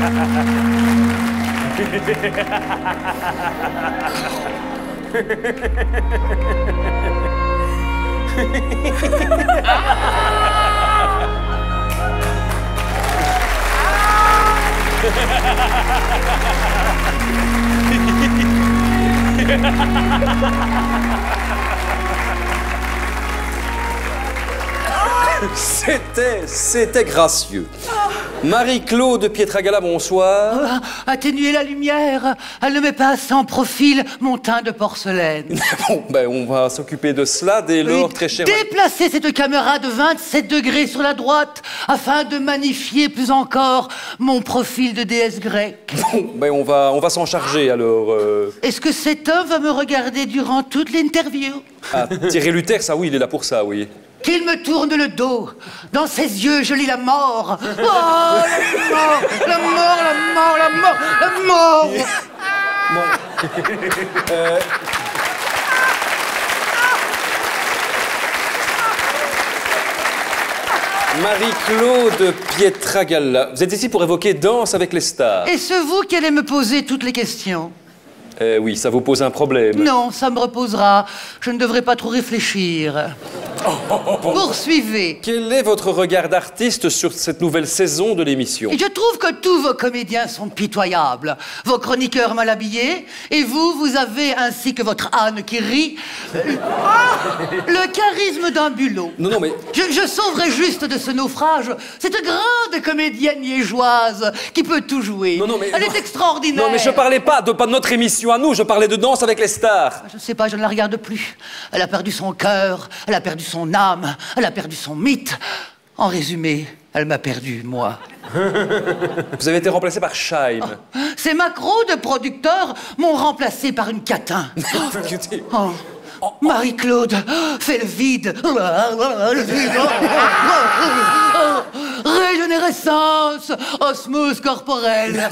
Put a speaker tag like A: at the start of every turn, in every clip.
A: C'était gracieux. Marie-Claude Pietragala, bonsoir.
B: Atténuez la lumière, elle ne met pas assez en profil mon teint de porcelaine.
A: Bon, ben on va s'occuper de cela dès lors, très cher.
B: Déplacez cette caméra de 27 degrés sur la droite afin de magnifier plus encore mon profil de déesse grecque.
A: Bon, ben on va s'en charger alors.
B: Est-ce que cet homme va me regarder durant toute l'interview?
A: Ah, Thierry Luther, ça oui, il est là pour ça, oui.
B: Qu'il me tourne le dos. Dans ses yeux, je lis la mort. Oh, la mort, la mort, la mort, la mort, la mort.
A: Bon. Marie-Claude Pietragala, vous êtes ici pour évoquer Danse avec les stars.
B: Est-ce vous qui allez me poser toutes les questions?
A: Oui, ça vous pose un problème.
B: Non, ça me reposera. Je ne devrais pas trop réfléchir. Poursuivez.
A: Quel est votre regard d'artiste sur cette nouvelle saison de l'émission?
B: Et je trouve que tous vos comédiens sont pitoyables. Vos chroniqueurs mal habillés, et vous avez, ainsi que votre âne qui rit, le charisme d'un bulot.
A: Non, mais...
B: Je sauverai juste de ce naufrage cette grande comédienne liégeoise qui peut tout jouer.
A: Non, mais...
B: Elle est extraordinaire.
A: Non, mais je parlais pas de notre émission à nous, je parlais de Danse avec les stars.
B: Je sais pas, je ne la regarde plus. Elle a perdu son cœur, elle a perdu son âme, elle a perdu son mythe. En résumé, elle m'a perdu, moi.
A: Vous avez été remplacé par Scheim.
B: Oh, ces macros de producteurs m'ont remplacé par une catin. Marie-Claude, fais le vide. Le vide. Régénérescence, osmose corporelle.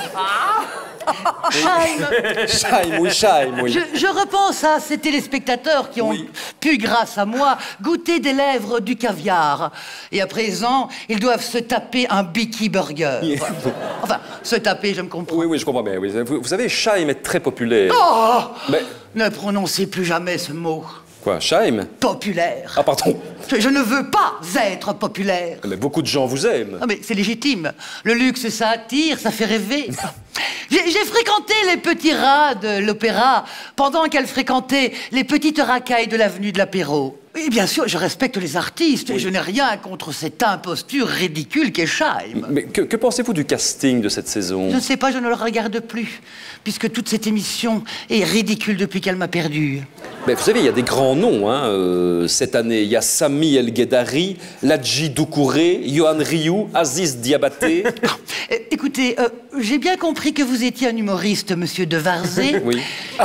A: Scheim, oui.
B: Je repense à ces téléspectateurs qui ont pu, grâce à moi, goûter des lèvres du caviar. Et à présent, ils doivent se taper un Bicky Burger. Enfin, se taper, je me comprends.
A: Oui, je comprends bien. Oui. Vous savez, Scheim est très populaire.
B: Oh!
A: Mais...
B: Ne prononcez plus jamais ce mot.
A: Quoi, Scheim?
B: Populaire.
A: Ah, pardon.
B: Je ne veux pas être populaire.
A: Mais beaucoup de gens vous aiment.
B: Ah, mais c'est légitime. Le luxe, ça attire, ça fait rêver. J'ai fréquenté les petits rats de l'opéra pendant qu'elle fréquentait les petites racailles de l'avenue de l'Apéro. Et bien sûr, je respecte les artistes et je n'ai rien contre cette imposture ridicule qu'est Scheim.
A: Mais que pensez-vous du casting de cette saison?
B: Je ne sais pas, je ne le regarde plus, puisque toute cette émission est ridicule depuis qu'elle m'a perdu.
A: Mais vous savez, il y a des grands noms cette année. Il y a Sami El Guedari, Ladji Doucouré, Johan Rioux, Aziz Diabaté.
B: Écoutez, j'ai bien compris que vous étiez un humoriste, monsieur De Varzé.
A: Oui.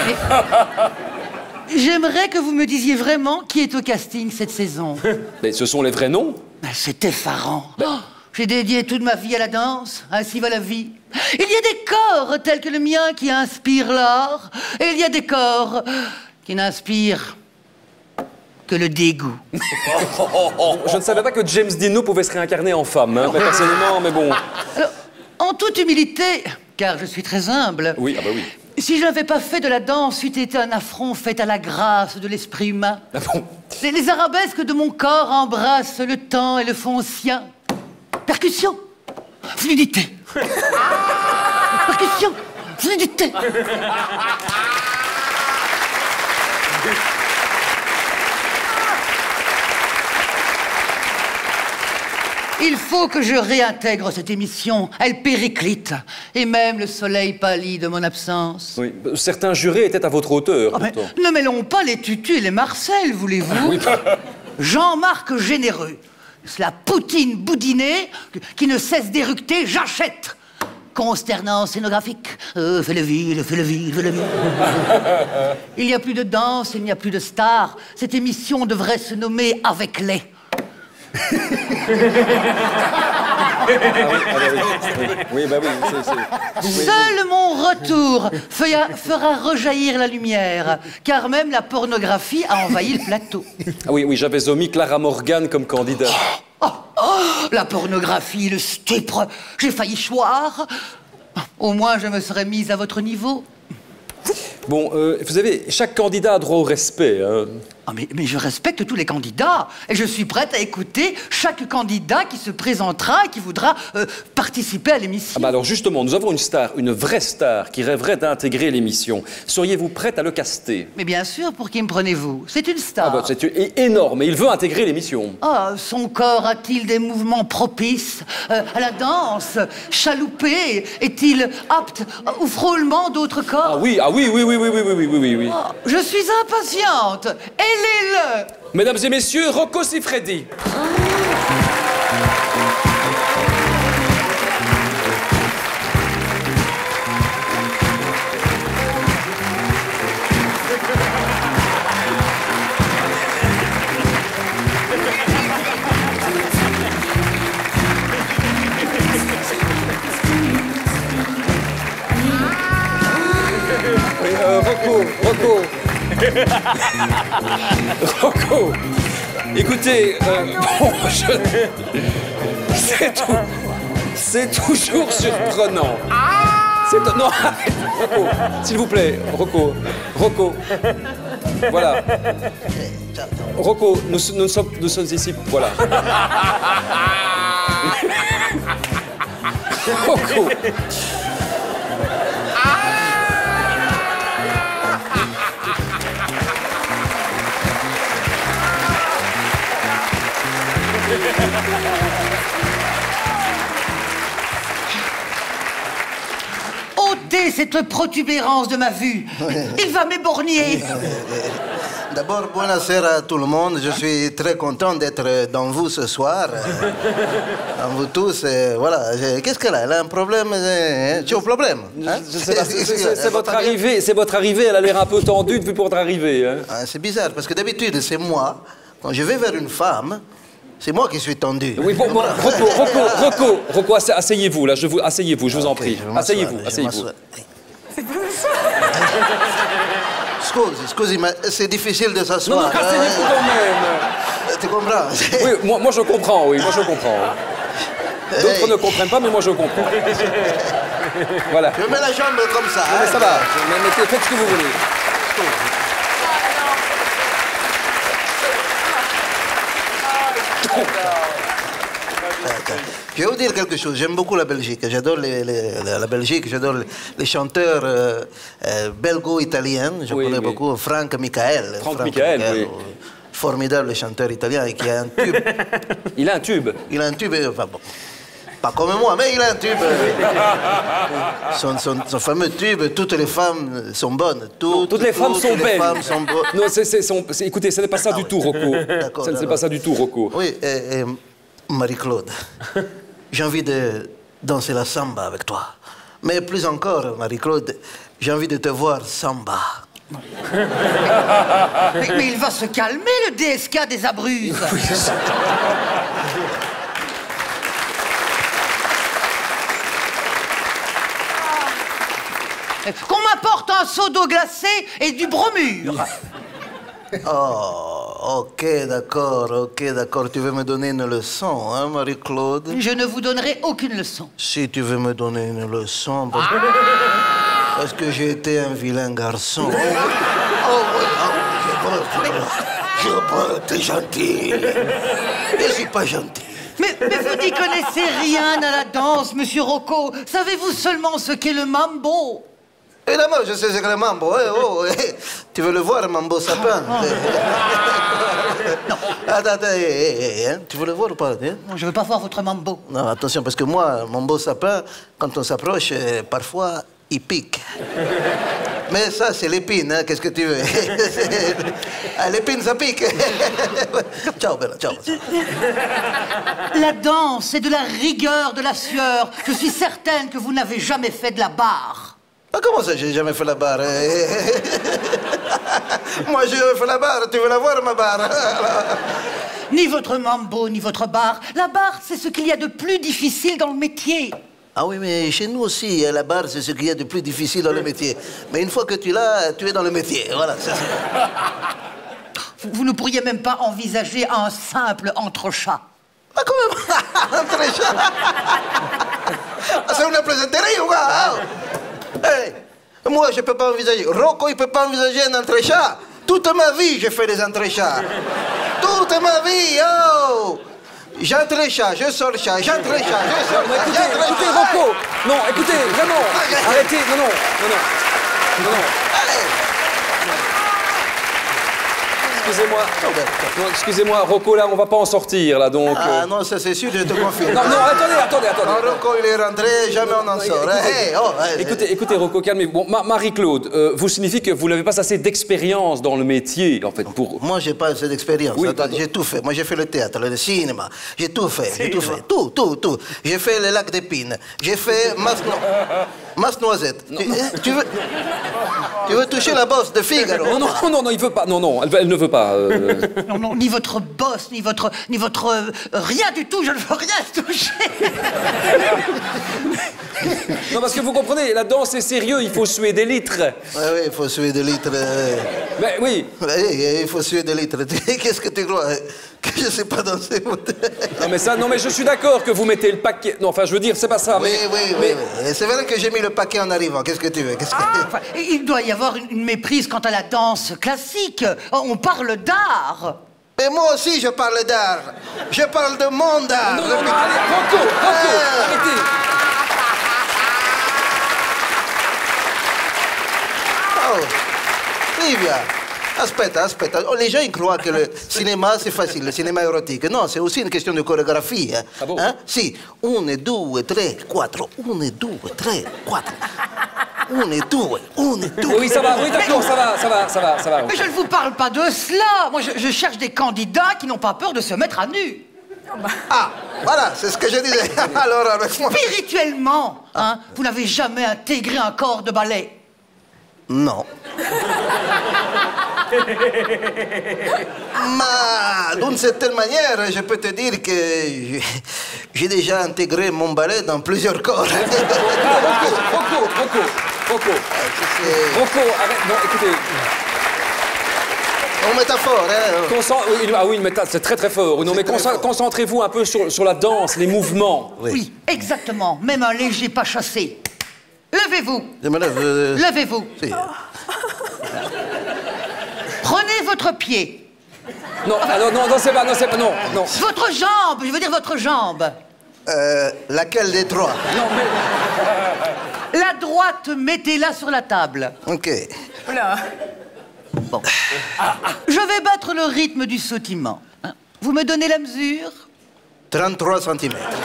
B: J'aimerais que vous me disiez vraiment qui est au casting cette saison.
A: Mais ce sont les vrais noms.
B: C'est effarant. J'ai dédié toute ma vie à la danse, ainsi va la vie. Il y a des corps tels que le mien qui inspirent l'art, et il y a des corps qui n'inspirent que le dégoût.
A: Je ne savais pas que James Dino pouvait se réincarner en femme, personnellement, mais bon.
B: Alors, en toute humilité, car je suis très humble...
A: Oui, ah bah oui.
B: Si je n'avais pas fait de la danse, c'eût été un affront fait à la grâce de l'esprit humain.
A: Ah bon?
B: Les arabesques de mon corps embrassent le temps et le font sien. Percussion, fluidité. Percussion, fluidité. Il faut que je réintègre cette émission. Elle périclite. Et même le soleil pâlit de mon absence.
A: Oui, certains jurés étaient à votre hauteur.
B: Ah, ne mêlons pas les Tutus et les Marcel, voulez-vous?
A: Oui.
B: Jean-Marc Généreux. C'est la poutine boudinée qui ne cesse d'éructer, j'achète. Consternant scénographique. Fais le vide, fais le vide, fais le vide. Il n'y a plus de danse, il n'y a plus de stars. Cette émission devrait se nommer Avec les.
A: Oui.
B: Seul mon retour fera rejaillir la lumière, car même la pornographie a envahi le plateau.
A: Ah oui, j'avais omis Clara Morgan comme candidat.
B: La pornographie, le stupre, j'ai failli choir. Au moins, je me serais mise à votre niveau.
A: Bon, vous savez, chaque candidat a droit au respect. Hein.
B: Ah, mais je respecte tous les candidats et je suis prête à écouter chaque candidat qui se présentera et qui voudra participer à l'émission.
A: Ah bah alors justement, nous avons une star, une vraie star, qui rêverait d'intégrer l'émission. Seriez-vous prête à le caster?
B: Mais bien sûr, pour qui me prenez-vous? C'est une star.
A: Ah bah c'est énorme, et il veut intégrer l'émission.
B: Ah, son corps a-t-il des mouvements propices à la danse? Chaloupé? Est-il apte au frôlement d'autres corps?
A: Ah oui, oui.
B: Oh, je suis impatiente. Ailez-le.
A: Mesdames et messieurs, Rocco Siffredi. Rocco. Rocco, écoutez, bon, c'est toujours surprenant. Non, Rocco, s'il vous plaît, Rocco. Voilà. Rocco, nous sommes ici, voilà. Rocco.
B: Ôtez cette protubérance de ma vue. Il va m'éborgner.
C: D'abord, buonasera à tout le monde. Je suis très content d'être dans vous ce soir. Dans vous tous. Voilà. Qu'est-ce qu'elle a? Elle a un problème? Tu as un problème? Hein?
A: Je sais pas, c'est votre arrivée. Elle a l'air un peu tendue depuis votre arrivée. Hein.
C: Ah, c'est bizarre, parce que d'habitude, c'est moi. Quand je vais vers une femme, c'est moi qui suis tendu.
A: Oui, bon, Rocco, asseyez-vous, là, asseyez-vous, je vous en prie. Asseyez-vous.
C: Scusi, mais c'est difficile de s'asseoir.
A: Non, asseyez-vous quand même.
C: Tu comprends?
A: Oui, moi je comprends, D'autres ne comprennent pas, mais moi je comprends. Voilà.
C: Je mets la jambe comme ça.
A: Non, mais ça va, faites ce que vous voulez.
C: Je vais vous dire quelque chose. J'aime beaucoup la Belgique. J'adore la Belgique. J'adore les chanteurs belgo-italiens. Je connais beaucoup Franck Michael.
A: Franck Michael, oui.
C: Formidable chanteur italien et qui a un tube.
A: Il a un tube.
C: Il a un tube. Enfin bon. Pas comme moi, mais il a un tube. Son fameux tube, toutes les femmes sont bonnes.
A: Toutes les femmes sont belles.
C: Femmes sont bonnes.
A: Non, écoutez, ce n'est pas ça du tout, Rocco. Ce n'est pas ça du tout, Rocco.
C: Oui, Marie-Claude, j'ai envie de danser la samba avec toi. Mais plus encore, Marie-Claude, j'ai envie de te voir samba.
B: Mais il va se calmer, le DSK des Abruzzes. Qu'on m'apporte un seau d'eau glacée et du bromure.
C: Oh, ok, d'accord. Tu veux me donner une leçon, hein, Marie-Claude?
B: Je ne vous donnerai aucune leçon.
C: Si tu veux me donner une leçon, parce que j'ai été un vilain garçon. T'es gentil. Je suis pas gentil.
B: Mais vous n'y connaissez rien à la danse, monsieur Rocco. Savez-vous seulement ce qu'est le mambo?
C: Évidemment, je sais ce que le mambo. Tu veux le voir, mambo sapin?
B: Non.
C: Attends, tu veux le voir ou pas?
B: Non, je veux pas voir votre mambo.
C: Non, attention, parce que moi, mambo sapin, quand on s'approche, parfois, il pique. Mais ça, c'est l'épine, hein, qu'est-ce que tu veux? L'épine, ça pique. Ciao, Bella, ciao.
B: La danse, c'est de la rigueur, de la sueur. Je suis certaine que vous n'avez jamais fait de la barre.
C: Ah, comment ça, j'ai jamais fait la barre? Moi, j'ai jamais fait la barre, tu veux la voir, ma barre?
B: Ni votre mambo, ni votre barre. La barre, c'est ce qu'il y a de plus difficile dans le métier.
C: Ah oui, mais chez nous aussi, la barre, c'est ce qu'il y a de plus difficile dans le métier. Mais une fois que tu l'as, tu es dans le métier, voilà.
B: Vous ne pourriez même pas envisager un simple entrechat.
C: Ah, quand même. Entrechat. C'est une plaisanterie ou quoi? Hey, moi, je peux pas envisager. Rocco, il peut pas envisager un entrechat. Toute ma vie, j'ai fait des entrechats. Toute ma vie, oh! J'entre les chats, je sors le chat, j'entre les chats, je sors le chat.
A: Écoutez, Rocco. Non, écoutez, vraiment. Arrêtez. Non.
C: Allez.
A: Excusez-moi. Non, excusez-moi, Rocco, là, on va pas en sortir, là, donc...
C: Ah non, ça c'est sûr, je te confirme.
A: Non, attendez.
C: Non, Rocco, il est rentré, jamais on en sort. Hey, oh,
A: Écoutez, Rocco, calmez-vous. Bon, Marie-Claude, vous signifie que vous n'avez pas assez d'expérience dans le métier, en fait, pour...
C: Moi, j'ai pas assez d'expérience.
A: Oui,
C: Attends,
A: pardon.
C: j'ai tout fait. Moi, j'ai fait le théâtre, le cinéma. J'ai tout fait. Tout. J'ai fait le lac d'Épines. J'ai fait Masse Noisette. Tu veux toucher la bosse de Figaro?
A: Non, il veut pas. Non, elle ne veut pas.
B: Non, ni votre boss, ni votre rien du tout, je ne veux rien toucher.
A: Non, parce que vous comprenez, la danse est sérieux, il faut suer des litres.
C: Oui, il faut suer des litres.
A: Mais oui.
C: Oui, il faut suer des litres. Qu'est-ce que tu crois? Que je sais pas danser?
A: Non, mais je suis d'accord que vous mettez le paquet. Non, enfin, je veux dire, c'est pas ça.
C: Oui. C'est vrai que j'ai mis le paquet en arrivant. Qu'est-ce que tu veux?
B: Enfin, il doit y avoir une méprise quant à la danse classique. On parle d'art.
C: Mais moi aussi, je parle d'art. Je parle de mon art.
A: Non, allez, Rocco, arrêtez.
C: Oh, Livia, aspetta. Oh, les gens, ils croient que le cinéma, c'est facile, le cinéma érotique. Non, c'est aussi une question de chorégraphie. Hein.
A: Ah bon?
C: Hein? Si, 1, 2, 3, 4. 1, 2, 3, 4. 1, 2, 1, 2.
A: Oui, ça va, oui, d'accord, ça va.
B: Mais je ne vous parle pas de cela. Moi, je cherche des candidats qui n'ont pas peur de se mettre à nu.
C: Ah, voilà, c'est ce que je disais. Alors, avec moi.
B: Spirituellement, hein, vous n'avez jamais intégré un corps de ballet.
C: Non. Mais d'une certaine manière, je peux te dire que j'ai déjà intégré mon ballet dans plusieurs corps.
A: Rocco, arrête, non, écoutez...
C: En métaphore, hein.
A: Oui, mais c'est très fort. Non, mais concentrez-vous un peu sur la danse, les mouvements.
B: Oui, exactement. Même un léger pas chassé. Levez-vous.
C: Je me lève.
B: Levez-vous.
C: Si.
B: Prenez votre pied.
A: Non, c'est pas, non.
B: Votre jambe, je veux dire votre jambe.
C: Laquelle des trois?
A: Non, mais...
B: La droite, mettez-la sur la table.
C: Ok.
D: Oula.
B: Bon. Je vais battre le rythme du sautillement. Hein. Vous me donnez la mesure?
C: 33 cm.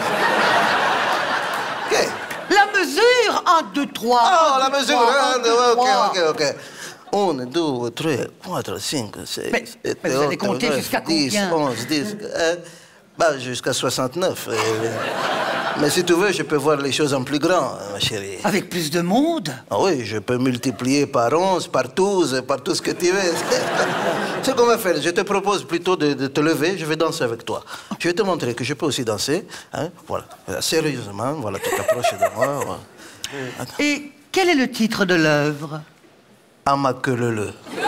C: Ok.
B: La mesure? 1, 2, 3.
C: Oh, la mesure,
B: 1, 2, 3.
C: ok. 1, 2, 3, 4, 5, 6, 7,
B: mais vous allez compter
C: 8,
B: jusqu'à
C: 10,
B: combien?
C: 11, 10, bah, jusqu'à 69. Mais si tu veux, je peux voir les choses en plus grand, ma chérie.
B: Avec plus de monde?
C: Ah oui, je peux multiplier par 11, par 12, par tout ce que tu veux. Ce qu'on va faire, je te propose plutôt de te lever, je vais danser avec toi. Je vais te montrer que je peux aussi danser. Hein? Voilà, sérieusement, voilà, tu t'approches de moi. Voilà.
B: Et quel est le titre de l'œuvre?
C: Amakelele.